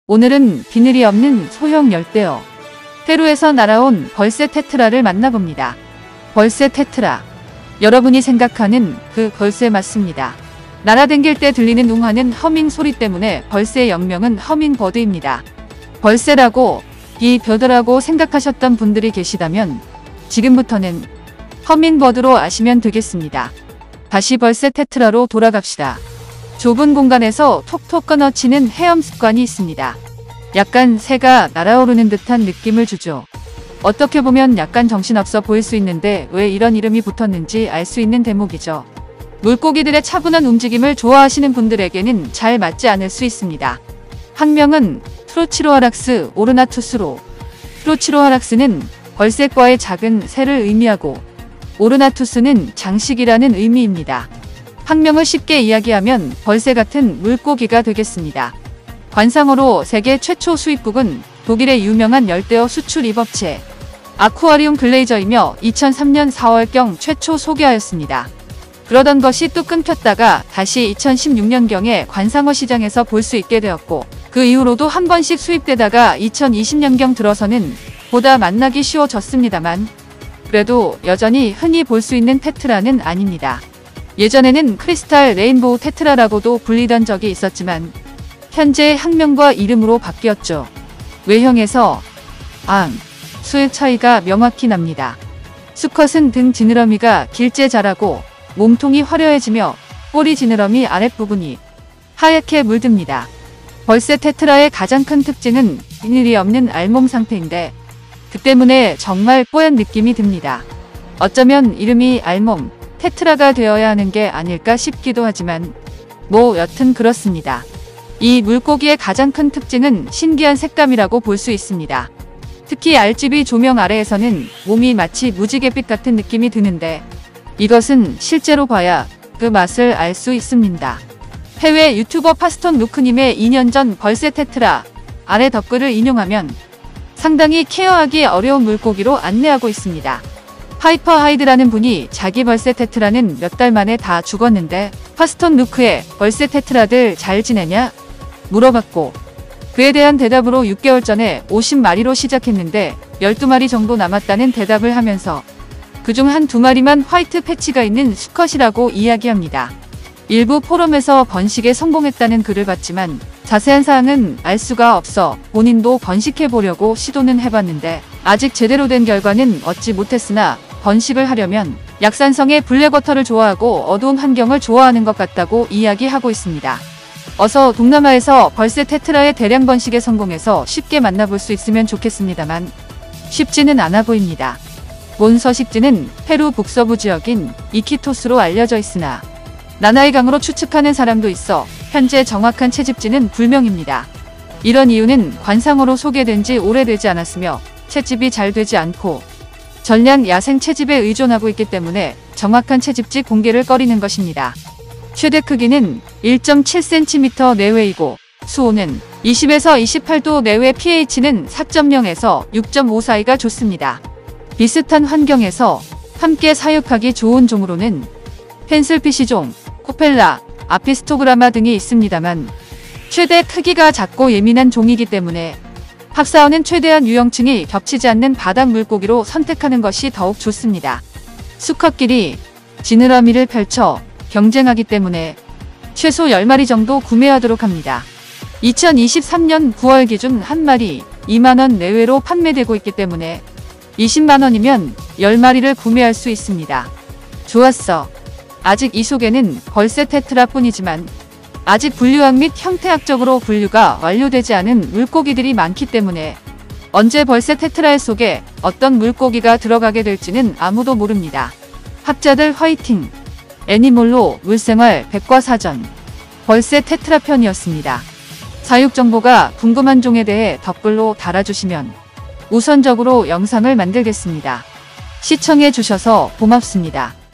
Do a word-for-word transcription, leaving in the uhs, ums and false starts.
오늘은 비늘이 없는 소형 열대어 페루에서 날아온 벌새 테트라를 만나봅니다. 벌새 테트라, 여러분이 생각하는 그 벌새 맞습니다. 날아댕길 때 들리는 웅하는 허밍 소리 때문에 벌새의 영명은 허밍버드입니다. 벌새라고 이 벼더라고 생각하셨던 분들이 계시다면 지금부터는 허밍버드로 아시면 되겠습니다. 다시 벌새 테트라로 돌아갑시다. 좁은 공간에서 톡톡 끊어치는 헤엄 습관이 있습니다. 약간 새가 날아오르는 듯한 느낌을 주죠. 어떻게 보면 약간 정신없어 보일 수 있는데 왜 이런 이름이 붙었는지 알 수 있는 대목이죠. 물고기들의 차분한 움직임을 좋아하시는 분들에게는 잘 맞지 않을 수 있습니다. 학명은 프로치로아락스 오르나투스로, 프로치로아락스는 벌새과의 작은 새를 의미하고 오르나투스는 장식이라는 의미입니다. 학명을 쉽게 이야기하면 벌새 같은 물고기가 되겠습니다. 관상어로 세계 최초 수입국은 독일의 유명한 열대어 수출 입업체 아쿠아리움 글레이저이며 이천삼 년 사월경 최초 소개하였습니다. 그러던 것이 또 끊겼다가 다시 이천십육 년경에 관상어 시장에서 볼 수 있게 되었고 그 이후로도 한 번씩 수입되다가 이천이십 년경 들어서는 보다 만나기 쉬워졌습니다만 그래도 여전히 흔히 볼 수 있는 테트라는 아닙니다. 예전에는 크리스탈 레인보우 테트라라고도 불리던 적이 있었지만 현재 학명과 이름으로 바뀌었죠. 외형에서 앙, 수의 차이가 명확히 납니다. 수컷은 등 지느러미가 길게 자라고 몸통이 화려해지며 꼬리 지느러미 아랫부분이 하얗게 물듭니다. 벌새 테트라의 가장 큰 특징은 비늘이 없는 알몸 상태인데 그 때문에 정말 뽀얀 느낌이 듭니다. 어쩌면 이름이 알몸 테트라가 되어야 하는 게 아닐까 싶기도 하지만 뭐 여튼 그렇습니다. 이 물고기의 가장 큰 특징은 신기한 색감이라고 볼 수 있습니다. 특히 알지비 조명 아래에서는 몸이 마치 무지갯빛 같은 느낌이 드는데 이것은 실제로 봐야 그 맛을 알 수 있습니다. 해외 유튜버 파스톤 루크님의 이 년 전 벌새 테트라 아래 댓글을 인용하면 상당히 케어하기 어려운 물고기로 안내하고 있습니다. 하이퍼하이드라는 분이 자기 벌새 테트라는 몇 달 만에 다 죽었는데 파스톤 루크의 벌새 테트라들 잘 지내냐? 물어봤고 그에 대한 대답으로 육 개월 전에 오십 마리로 시작했는데 열두 마리 정도 남았다는 대답을 하면서 그중 한두 마리만 화이트 패치가 있는 수컷이라고 이야기합니다. 일부 포럼에서 번식에 성공했다는 글을 봤지만 자세한 사항은 알 수가 없어 본인도 번식해보려고 시도는 해봤는데 아직 제대로 된 결과는 얻지 못했으나 번식을 하려면 약산성의 블랙워터를 좋아하고 어두운 환경을 좋아하는 것 같다고 이야기하고 있습니다. 어서 동남아에서 벌새 테트라의 대량 번식에 성공해서 쉽게 만나볼 수 있으면 좋겠습니다만 쉽지는 않아 보입니다. 몬서식지는 페루 북서부 지역인 이키토스로 알려져 있으나 나나이 강으로 추측하는 사람도 있어 현재 정확한 채집지는 불명입니다. 이런 이유는 관상어로 소개된 지 오래되지 않았으며 채집이 잘 되지 않고 전량 야생 채집에 의존하고 있기 때문에 정확한 채집지 공개를 꺼리는 것입니다. 최대 크기는 일 점 칠 센티미터 내외이고 수온은 이십에서 이십팔 도 내외 pH는 사 점 영에서 육 점 오 사이가 좋습니다. 비슷한 환경에서 함께 사육하기 좋은 종으로는 펜슬피시종, 코펠라, 아피스토그라마 등이 있습니다만 최대 크기가 작고 예민한 종이기 때문에 학사어는 최대한 유형층이 겹치지 않는 바닥 물고기로 선택하는 것이 더욱 좋습니다. 수컷끼리 지느러미를 펼쳐 경쟁하기 때문에 최소 열 마리 정도 구매하도록 합니다. 이천이십삼 년 구월 기준 한 마리 이만 원 내외로 판매되고 있기 때문에 이십만 원이면 열 마리를 구매할 수 있습니다. 좋았어. 아직 이 속에는 벌새 테트라 뿐이지만 아직 분류학 및 형태학적으로 분류가 완료되지 않은 물고기들이 많기 때문에 언제 벌새 테트라의 속에 어떤 물고기가 들어가게 될지는 아무도 모릅니다. 학자들 화이팅! 애니몰로 물생활 백과사전 벌새 테트라 편이었습니다. 사육 정보가 궁금한 종에 대해 댓글로 달아주시면 우선적으로 영상을 만들겠습니다. 시청해 주셔서 고맙습니다.